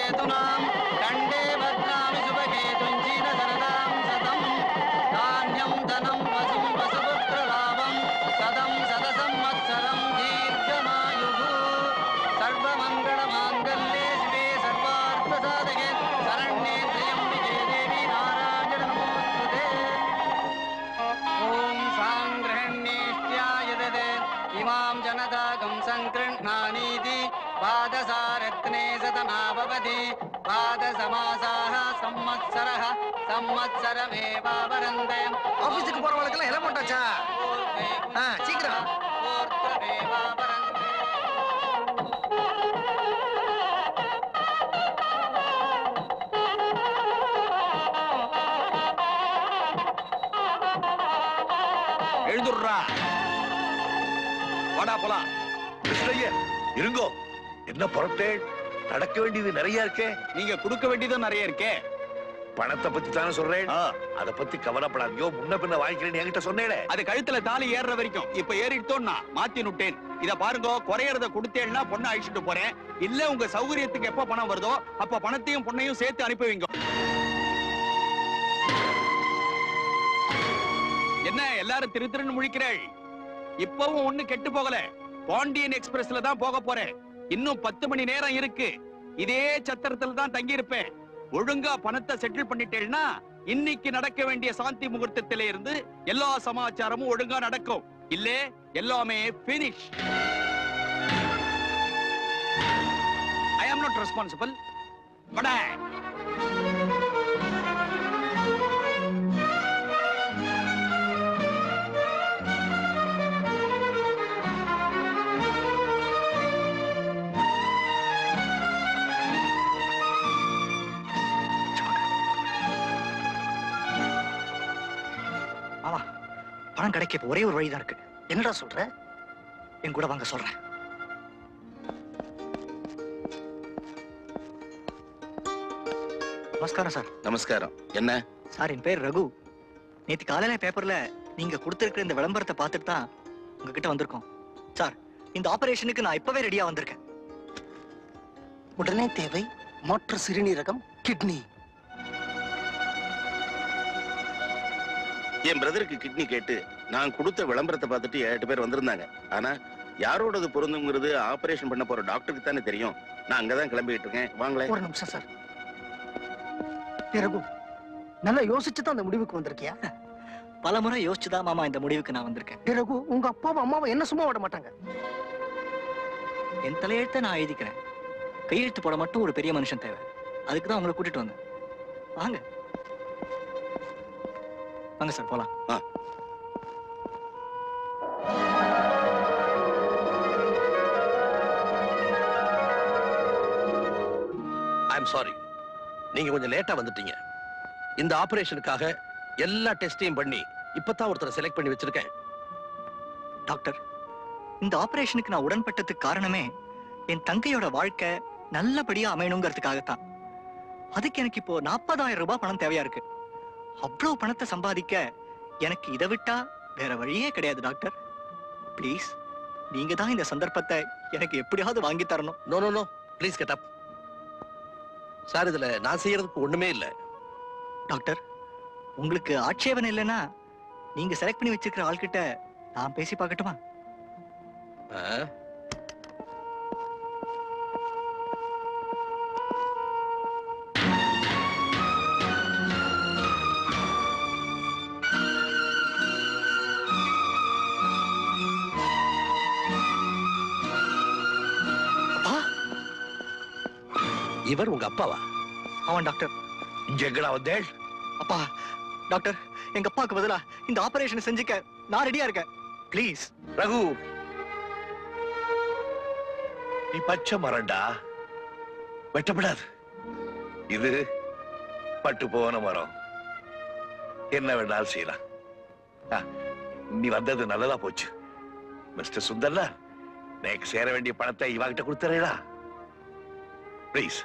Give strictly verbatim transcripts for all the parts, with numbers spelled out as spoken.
हेतुनां कंडे भद्रामि शुभहेतुञ्जीन शरदां शतं धान्यं धनं वसुं वसुपुत्रलाभं सदं शतसंवत्सरं दीर्घमायुः सर्वमङ्गलमाङ्गल्ये शिवे सर्वार्थसाधके शरण्ये त्र्यम्बिके देवी नारायण नमोस्तुते। ॐ साङ्गृह्णेष्ट्याय ददे इमां जनतागं सङ्गृह्णानीति पादसारत्ने सतमाभवति पादसमासाः संवत्सरः संवत्सरमेवावरन्ते ஆபீஸ்க்கு போறவங்களுக்கெல்லாம் எல்லாம் போட்டாச்சா? ஆ சீக்கிரம் எழுதுறா வாடா போலாம். கிருஷ்ணய்யர் இருங்கோ. என்ன புறப்பட்டே? நடக்க வேண்டியது நிறைய இருக்கே. நீங்க கொடுக்க வேண்டியதும் நிறைய இருக்கே. பணத்தை பத்தி தானே சொல்றேன். அத பத்தி கவலைப்படாதீங்க. முன்ன பின்ன வாங்கிக்கிறேன்னு என்கிட்ட சொன்னேனே. அது கழுத்துல தாலி ஏறுற வரைக்கும் இப்ப ஏறிட்டோம்னா மாத்தி நுட்டேன். இத பாருங்க, குறையறத கொடுத்தேன்னா பொண்ணை அழிச்சிட்டு போறேன். இல்ல உங்க சௌகரியத்துக்கு எப்ப பணம் வருதோ அப்ப பணத்தையும் பொண்ணையும் சேர்த்து அனுப்பி வைங்க. என்ன எல்லாரும் திரு திருன்னு முழிக்கிறேள்? இப்பவும் ஒண்ணு கெட்டு போகல. பாண்டியன் எக்ஸ்பிரஸ்ல தான் போக போறேன். இன்னும் பத்து மணி நேரம் இருக்கு. இதே சத்திரத்துல தான் தங்கி இருப்பேன். ஒழுங்கா பணத்தை செட்டில் பண்ணிட்டேன்னா இன்னைக்கு நடக்க வேண்டிய சாந்தி முகூர்த்தத்தில இருந்து எல்லா சமாச்சாரமும் ஒழுங்கா நடக்கும். இல்ல எல்லாமே finish. I am not responsible. படா பணம் கிடைக்க ஒரே ஒரு வழிதான் இருக்கு. என்னடா சொல்ற? என் கூட வாங்க சொல்றேன். நமஸ்காரம் சார். நமஸ்காரம். என்ன சார், என் பேர் ரகு. நேத்து காலையில பேப்பர்ல நீங்க கொடுத்திருக்கிற இந்த விளம்பரத்தை பார்த்துட்டு தான் உங்ககிட்ட வந்திருக்கோம். சார், இந்த ஆபரேஷனுக்கு நான் இப்பவே ரெடியா வந்திருக்கேன். உடனே தேவை மாற்று சிறுநீரகம், கிட்னி. என் பிரதருக்கு கிட்னி கேட்டு நான் கொடுத்த விளம்பரத்தை பார்த்துட்டு எட்டு பேர் வந்திருந்தாங்க. ஆனா யாரோடது பொருந்துங்கிறது ஆபரேஷன் பண்ண போற டாக்டருக்கு தானே தெரியும். நான் அங்கதான் கிளம்பிட்டு இருக்கேன். வாங்களேன். ஒரு நிமிஷம் சார். பிறகு நல்லா யோசிச்சுதான் அந்த முடிவுக்கு வந்திருக்கியா? பல முறை யோசிச்சுதான் மாமா இந்த முடிவுக்கு நான் வந்திருக்கேன். பிறகு உங்க அப்பாவும் அம்மாவும் என்ன சும்மா விட மாட்டாங்க. என் தலையெழுத்த நான் எழுதிக்கிறேன். கையெழுத்து போட மட்டும் ஒரு பெரிய மனுஷன் தேவை. அதுக்கு தான் உங்களை கூட்டிட்டு வந்தேன். வாங்க வாங்க சார், போலாம். ஐம் சாரி, நீங்க கொஞ்சம் லேட்டா வந்துட்டீங்க. இந்த ஆபரேஷனுக்காக எல்லா டெஸ்டையும் பண்ணி இப்பதான் ஒருத்தரை செலக்ட் பண்ணி வச்சிருக்கேன். டாக்டர், இந்த ஆபரேஷனுக்கு நான் உடன்பட்டதுக்கு காரணமே என் தங்கையோட வாழ்க்கை நல்லபடியா அமையணுங்கிறதுக்காகத்தான். அதுக்கு எனக்கு இப்போ நாற்பதாயிரம் ரூபாய் பணம் தேவையா இருக்கு. அவ்வளவு பணத்தை சம்பாதிக்க எனக்கு இதை விட்டா வேற வழியே கிடையாது டாக்டர். பிளீஸ், நீங்க தான் இந்த சந்தர்ப்பத்தை எனக்கு எப்படியாவது வாங்கி தரணும். No no no please get up. Sir, இதுல நான் செய்யறதுக்கு ஒண்ணுமே இல்லை. டாக்டர், உங்களுக்கு ஆட்சேபனை இல்லைன்னா நீங்க செலக்ட் பண்ணி வச்சிருக்கிற ஆள்கிட்ட நான் பேசி பார்க்கட்டுமா? இவர் உங்க அப்பாவா? அவன் டாக்டர். இங்க எங்கடா வந்தேள்? அப்பா, டாக்டர், எங்க அப்பாவுக்கு பதிலா இந்த ஆபரேஷன் செஞ்சுக்க நான் ரெடியா இருக்கேன். ப்ளீஸ். ரகு, நீ பச்சை மரண்டா, வெட்டப்படாது. இது பட்டு போன மரம். என்ன வேணாலும் செய்யலாம். நீ வந்தது நல்லதா போச்சு. மிஸ்டர் சுந்தர்ல, எனக்கு சேர வேண்டிய பணத்தை இவாகிட்ட கொடுத்துறா ப்ளீஸ்.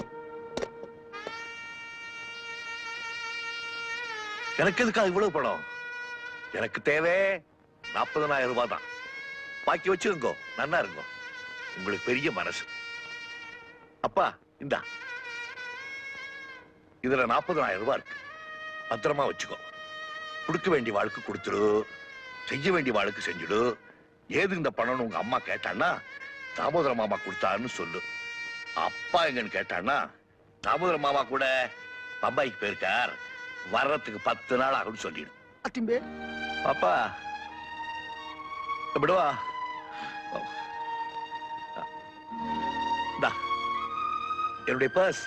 எனக்கு எதுக்காக இவ்வளவு பணம்? எனக்கு தேவை நாற்பதனாயிரம் ரூபாய் தான். பாக்கி வச்சிருங்கோ, நன்னா இருங்கோ. உங்களுக்கு பெரிய மனசு. அப்பா, இந்தா இதுல நாற்பதாயிரம் ரூபாய் இருக்கு. பத்திரமா வச்சுக்கோ. கொடுக்க வேண்டிய வாழ்க்கை கொடுத்துடு, செய்ய வேண்டிய வாழ்க்கை செஞ்சுடு. ஏது இந்த பணம்னு உங்க அம்மா கேட்டான்னா தாமோதர மாமா கொடுத்தாருன்னு சொல்லு. அப்பா எங்கன்னு கேட்டான்னா தாமோதர மாமா கூட பம்பாய்க்கு போயிருக்கார், வர்றதுக்கு பத்து நாள் ஆகும்னு சொல்லிடு. அத்திம்பே அப்பா விடுவா. என்னுடைய பர்ஸ்,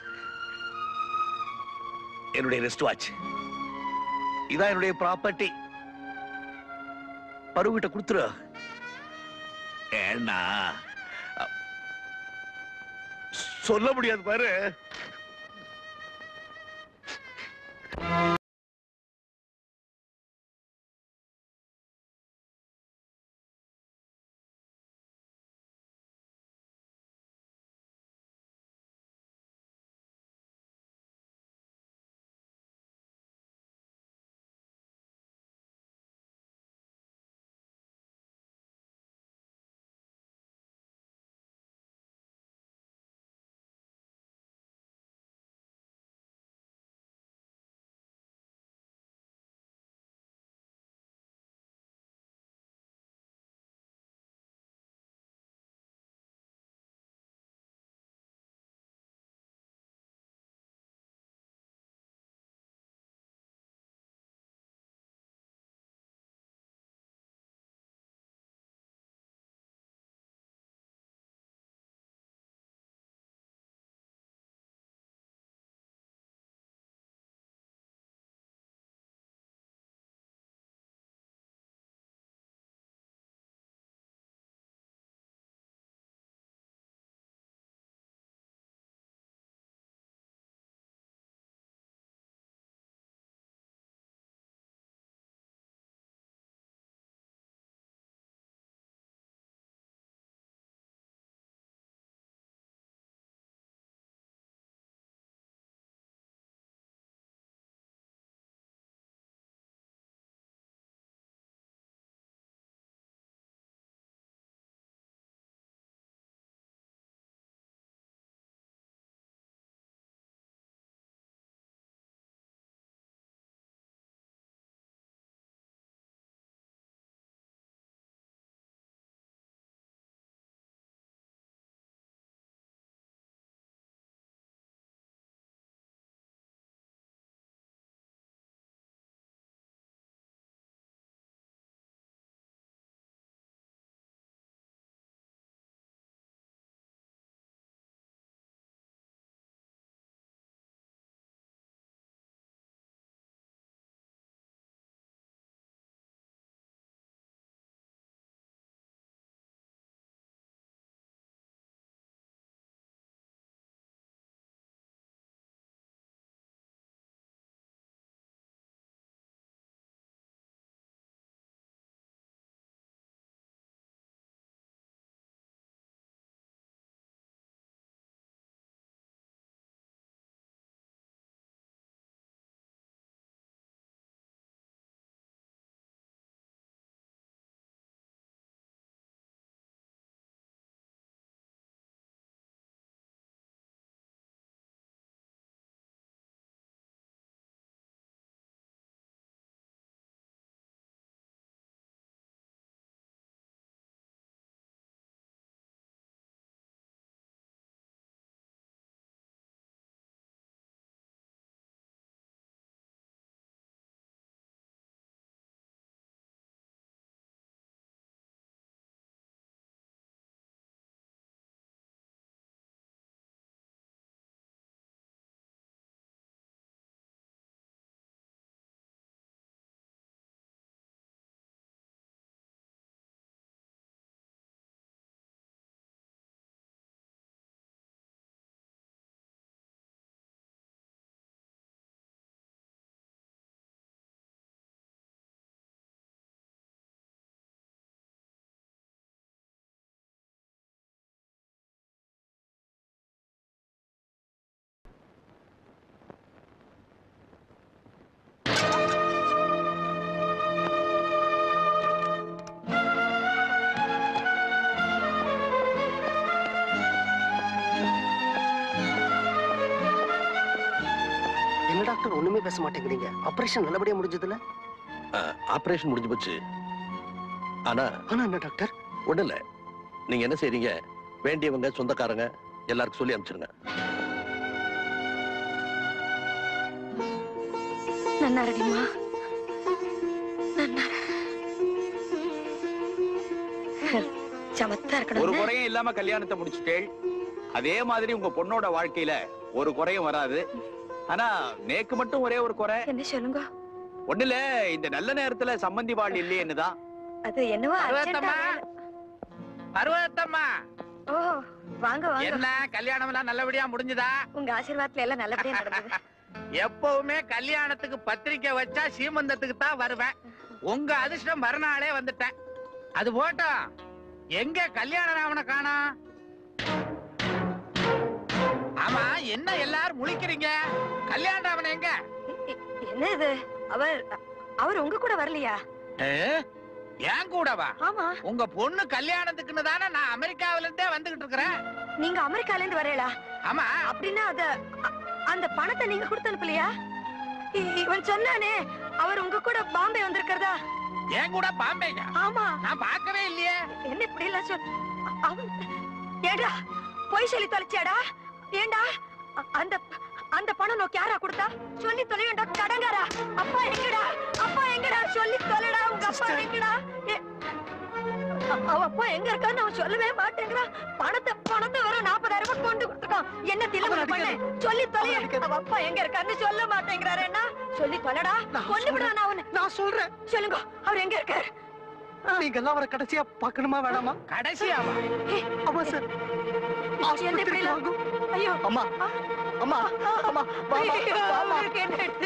என்னுடைய ரெஸ்ட் வாட்ச், இதான் என்னுடைய ப்ராப்பர்ட்டி. பருவகிட்ட கொடுத்துரு. ஏன்னா சொல்ல முடியாது பாரு. டாக்டர் ஒண்ணுமே பேச மாட்டேங்கிறீங்க? ஆபரேஷன் நல்லபடியா முடிஞ்சதுல? ஆபரேஷன் முடிஞ்சு போச்சு. ஆனா ஆனா என்ன டாக்டர்? ஒண்ணு இல்ல, நீங்க என்ன செய்றீங்க, வேண்டியவங்க சொந்தக்காரங்க எல்லாருக்கும் சொல்லி அனுப்பிச்சிருங்க. நன்னா ரெடிமா, சமத்தா இருக்கணும். ஒரு குறையும் இல்லாம கல்யாணத்தை முடிச்சுட்டேள். அதே மாதிரி உங்க பொண்ணோட வாழ்க்கையில ஒரு குறையும் வராது. ஆனா நேக்கு மட்டும் ஒரே ஒரு குறை. என்ன சொல்லுங்க? ஒண்ணு இல்ல, இந்த நல்ல நேரத்துல சம்பந்தி வாழ் இல்லையேன்னுதான். அது என்னவோ பர்வதம்மா, பர்வதம்மா. ஓ வாங்க வாங்க. என்ன கல்யாணம் எல்லாம் நல்லபடியா முடிஞ்சதா? உங்க ஆசீர்வாதத்துல எல்லாம் நல்லபடியா நடந்தது. எப்பவுமே கல்யாணத்துக்கு பத்திரிக்கை வச்சா சீமந்தத்துக்கு தான் வருவேன். உங்க அதிர்ஷ்டம் மறுநாளே வந்துட்டேன். அது போட்டோம், எங்க கல்யாண ராமனை காணோம்? ஆமா, என்ன எல்லாரும் முழிக்கிறீங்க? கல்யாண ராமன் எங்க? என்ன இது? அவர் அவர் உங்க கூட வரலையா? ஏன் கூடவா? ஆமா. உங்க பொண்ணு கல்யாணத்துக்குன்னு தானே நான் அமெரிக்காவில இருந்தே வந்துகிட்டு இருக்கிறேன். நீங்க அமெரிக்கால இருந்து வரீங்களா? ஆமா. அப்படின்னா அத அந்த பணத்தை நீங்க கொடுத்து அனுப்பலையா? இவன் சொன்னானே அவர் உங்க கூட பாம்பே வந்திருக்கிறதா? ஏன் கூட பாம்பேங்க? ஆமா. நான் பார்க்கவே இல்லையே. என்ன இப்படி எல்லாம் சொல்? அவன் ஏடா பொய் சொல்லி தொலைச்சியாடா? ஏண்டா அந்த அந்த பணம் நோக்கி யாரா கொடுத்தா? சொல்லி தொலையண்டா கடங்காரா. அப்பா எங்கடா? அப்பா எங்கடா? சொல்லி தொலைடா. உங்க அப்பா எங்கடா? அவ அப்பா எங்க இருக்கான்னு அவன் சொல்லவே மாட்டேங்கிறான். பணத்தை பணத்தை வெறும் நாற்பதாயிரம் ரூபாய் கொண்டு கொடுத்துருக்கான். என்ன தில்லு பண்ண? சொல்லி தொலைய. அவ அப்பா எங்க இருக்கான்னு சொல்ல மாட்டேங்கிறாரு. என்ன சொல்லி தொலைடா. கொண்டு விடுவான் அவனு. நான் சொல்றேன். சொல்லுங்க, அவர் எங்க இருக்காரு? நீங்க எல்லாம் அவரை கடைசியா பார்க்கணுமா வேணாமா? கடைசியாவா? ஆமா சார். என்ன இப்படி எல்லாம்? ஐயோ அம்மா அம்மா அம்மா பாமா பாமா. என்ன எடுத்து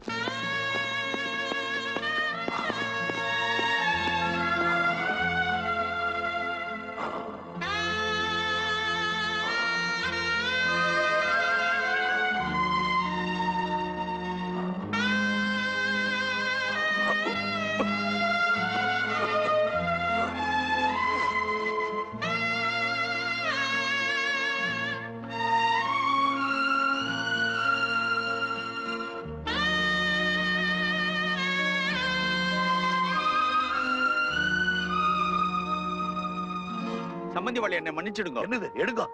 சம்பந்தி வாழ் என்னை மன்னிச்சிடுங்க. என்னது எடுங்க.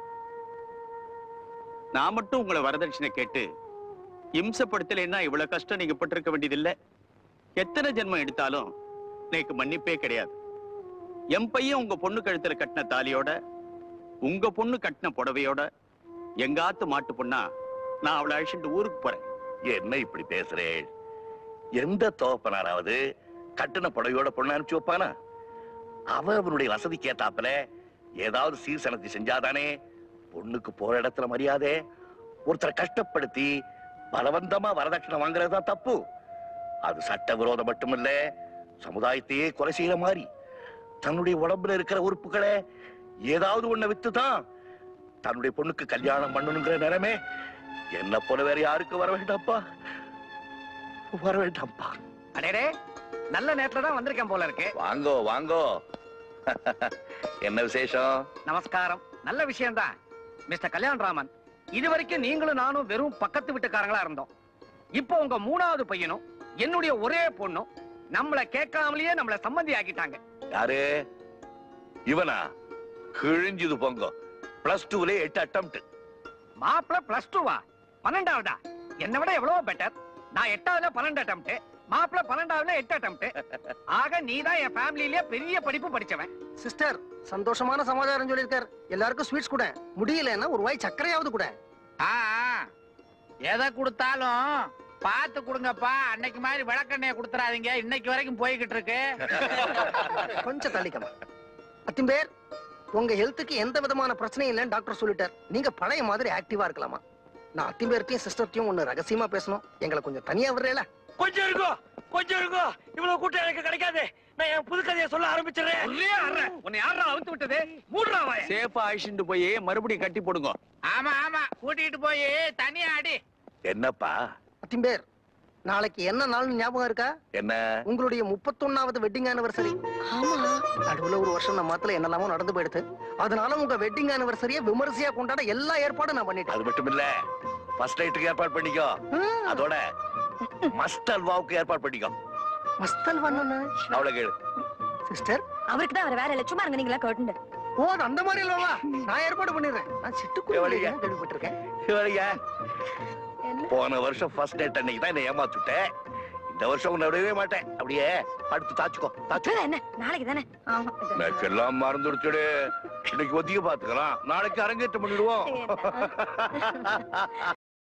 நான் மட்டும் உங்களை வரதட்சணை கேட்டு இம்சப்படுத்தலைன்னா இவ்வளவு கஷ்டம் நீங்க பட்டிருக்க வேண்டியதில்லை. எத்தனை ஜென்மம் எடுத்தாலும் எனக்கு மன்னிப்பே கிடையாது. என் பையன் உங்க பொண்ணு கழுத்துல கட்டின தாலியோட உங்க பொண்ணு கட்டின புடவையோட எங்காத்து மாட்டு பொண்ணா நான் அவளை அழிச்சுட்டு ஊருக்கு போறேன். என்ன இப்படி பேசுறேன்? எந்த தோப்பனாராவது கட்டின புடவையோட பொண்ணு அனுப்பிச்சு வைப்பானா? அவ அவனுடைய வசதிக்கு ஏத்தாப்புல ஏதாவது சீர்சனத்தை செஞ்சாதானே பொண்ணுக்கு போற இடத்துல மரியாதை. ஒருத்தரை கஷ்டப்படுத்தி பலவந்தமா வரதட்சணை வாங்குறதா தப்பு. அது சட்ட விரோதம் மட்டுமில்ல, சமுதாயத்தையே கொலை செய்யற மாதிரி. தன்னுடைய உடம்புல இருக்கிற உறுப்புகளை ஏதாவது ஒண்ண வித்துதான் தன்னுடைய பொண்ணுக்கு கல்யாணம் பண்ணணுங்கிற நேரமே என்ன போல வேற யாருக்கு வர வேண்டாம்ப்பா, வர வேண்டாம்ப்பா. அடேடே, நல்ல நேரத்துல தான் வந்திருக்கேன் போல இருக்கு. வாங்கோ வாங்கோ. என்ன விசேஷம்? நமஸ்காரம். நல்ல விஷயம்தான் மிஸ்டர் கல்யாணராமன். இதுவரைக்கும் நீங்களும் நானும் வெறும் பக்கத்து வீட்டுக்காரங்களா இருந்தோம். இப்போ உங்க மூணாவது பையனும் என்னுடைய ஒரே பொண்ணும் நம்மள கேட்காமலேயே நம்மள சம்பந்தி ஆக்கிட்டாங்க. யாரு இவனா? கிழிஞ்சது பொங்க. பிளஸ் டூல எட்டு அட்டம்ப்ட். மாப்பிள்ள பிளஸ் டூவா? பன்னெண்டாவதா? என்னை விட எவ்வளவு பெட்டர். நான் எட்டாவதுல பன்னெண்டு அட்டம்ப்ட், மாப்பிள்ள பன்னெண்டாவதுல எட்டு அட்டம்ப்ட். ஆக நீதான் என் ஃபேமிலியிலே பெரிய படிப்பு படிச்சவன். சிஸ்டர், சந்தோஷமான சமாச்சாரம் சொல்லியிருக்கார். எல்லாருக்கும் ஸ்வீட்ஸ் கூட, முடியலன்னா ஒரு வாய் சர்க்கரையாவது கூட. எதை கொடுத்தாலும் பார்த்து கொடுங்கப்பா. அன்னைக்கு மாதிரி விளக்கெண்ணெய கொடுத்துறாதீங்க. இன்னைக்கு வரைக்கும் போய்கிட்டு இருக்கு. கொஞ்சம் தள்ளிக்கமா. அத்திம்பேர், உங்க ஹெல்த்துக்கு எந்த விதமான பிரச்சனையும் இல்லைன்னு டாக்டர் சொல்லிட்டார். நீங்க பழைய மாதிரி ஆக்டிவா இருக்கலாமா? நான் அத்திம்பேர்த்தையும் சிஸ்டர்த்தையும் ஒண்ணு ரகசியமா பேசணும். எங்களை கொஞ்சம் தனியா விடுறேல? கொஞ்சம் இருக்கோ கொஞ்சம் இருக்கோ. இவ்வளவு கூட்டம் எனக்கு கிடைக்காது. நான் என் புது கதையை சொல்ல ஆரம்பிச்சிடுறேன். உன்னை யாரா அவுத்து விட்டது? மூடுறா வாய. சேஃபா அழிச்சுட்டு போய் மறுபடியும் கட்டி போடுங்க. ஆமா ஆமா, கூட்டிட்டு போய் தனியா அடி. என்னப்பா? அத்திம்பேர், நாளைக்கு என்ன நாள்னு ஞாபகம் இருக்கா? என்ன? உங்களுடைய முப்பத்தொன்னாவது வெட்டிங் ஆனிவர்சரி. ஆமா. நடுவுல ஒரு வருஷம் நம்ம மாத்துல என்னெல்லாமோ நடந்து போயிடுது. அதனால உங்க வெட்டிங் ஆனிவர்சரியை விமர்சையா கொண்டாட எல்லா ஏற்பாடும் நான் பண்ணிட்டேன். அது மட்டும் இல்ல, ஃபர்ஸ்ட் நைட்டுக்கு ஏற்பாடு பண்ணிக்கோ. அதோட மஸ்ட் அல்வாவுக்கு ஏற்பாடு பண்ணிக்கோ. மஸ்ட் அல்வான்னு அவளை கேளு. சிஸ்டர், அவருக்கு தான் வேற இல்ல, சும்மா இருங்க நீங்களா கேட்டுண்டு. ஓ அது அந்த மாதிரி இல்லவா? நான் ஏற்பாடு பண்ணிடுறேன். நான் சிட்டுக்குருவி கேள்விப்பட்டிருக்கேன். இவளையா போன வருஷம் ஃபர்ஸ்ட் நைட் அன்னைக்கு தான் என்ன ஏமாத்துட்டேன். இந்த வருஷம் உன்னை விடவே மாட்டேன். அப்படியே படுத்து தாச்சுக்கோ. தாச்சு என்ன நாளைக்கு தானே? ஆமா எனக்கெல்லாம் மறந்துடுச்சுடு. இன்னைக்கு ஒத்திக்க பாத்துக்கலாம், நாளைக்கு அரங்கேற்றம் பண்ணிடுவோம்.